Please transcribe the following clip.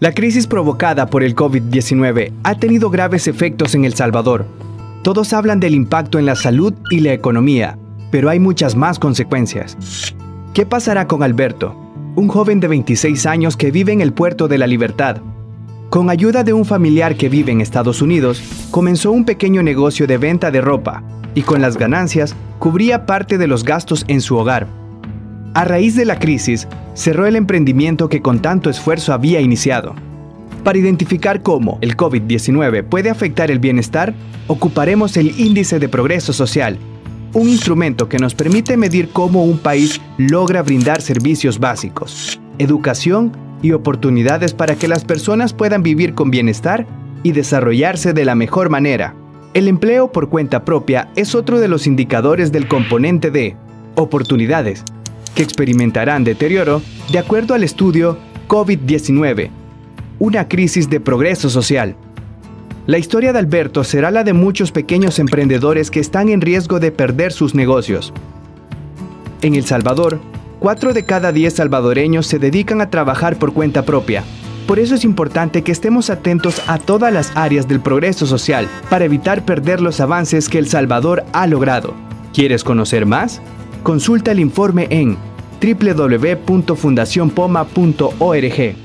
La crisis provocada por el COVID-19 ha tenido graves efectos en El Salvador. Todos hablan del impacto en la salud y la economía, pero hay muchas más consecuencias. ¿Qué pasará con Alberto, un joven de 26 años que vive en el Puerto de la Libertad? Con ayuda de un familiar que vive en Estados Unidos, comenzó un pequeño negocio de venta de ropa y con las ganancias cubría parte de los gastos en su hogar. A raíz de la crisis, cerró el emprendimiento que con tanto esfuerzo había iniciado. Para identificar cómo el COVID-19 puede afectar el bienestar, ocuparemos el Índice de Progreso Social, un instrumento que nos permite medir cómo un país logra brindar servicios básicos, educación y oportunidades para que las personas puedan vivir con bienestar y desarrollarse de la mejor manera. El empleo por cuenta propia es otro de los indicadores del componente de oportunidades, que experimentarán deterioro de acuerdo al estudio COVID-19, una crisis de progreso social. La historia de Alberto será la de muchos pequeños emprendedores que están en riesgo de perder sus negocios. En El Salvador, 4 de cada 10 salvadoreños se dedican a trabajar por cuenta propia. Por eso es importante que estemos atentos a todas las áreas del progreso social para evitar perder los avances que El Salvador ha logrado. ¿Quieres conocer más? Consulta el informe en www.fundacionpoma.org.